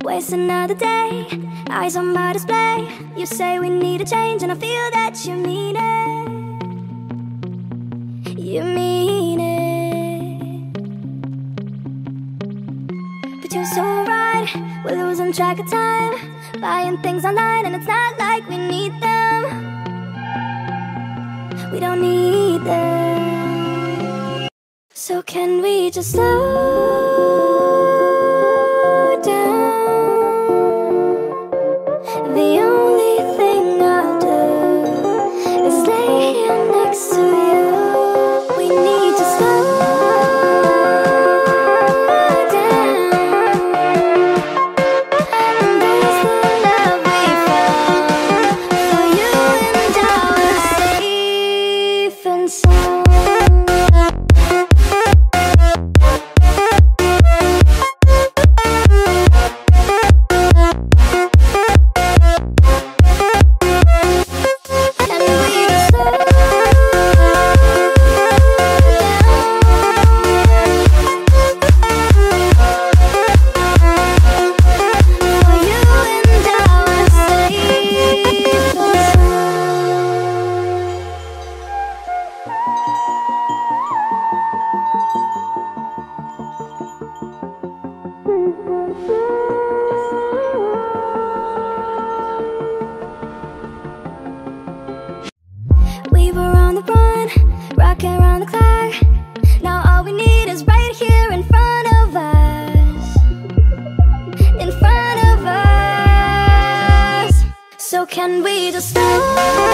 Waste another day, eyes on my display. You say we need a change and I feel that you mean it. You mean it. But you're so right, we're losing track of time, buying things online and it's not like we need them. We don't need them. So can we just slow down? The only thing I'll do is lay here next to you. We need to slow down. Embrace the love we found. For you and I are safe and sound. We were on the run, rocking around the clock. Now all we need is right here in front of us. In front of us. So can we just slow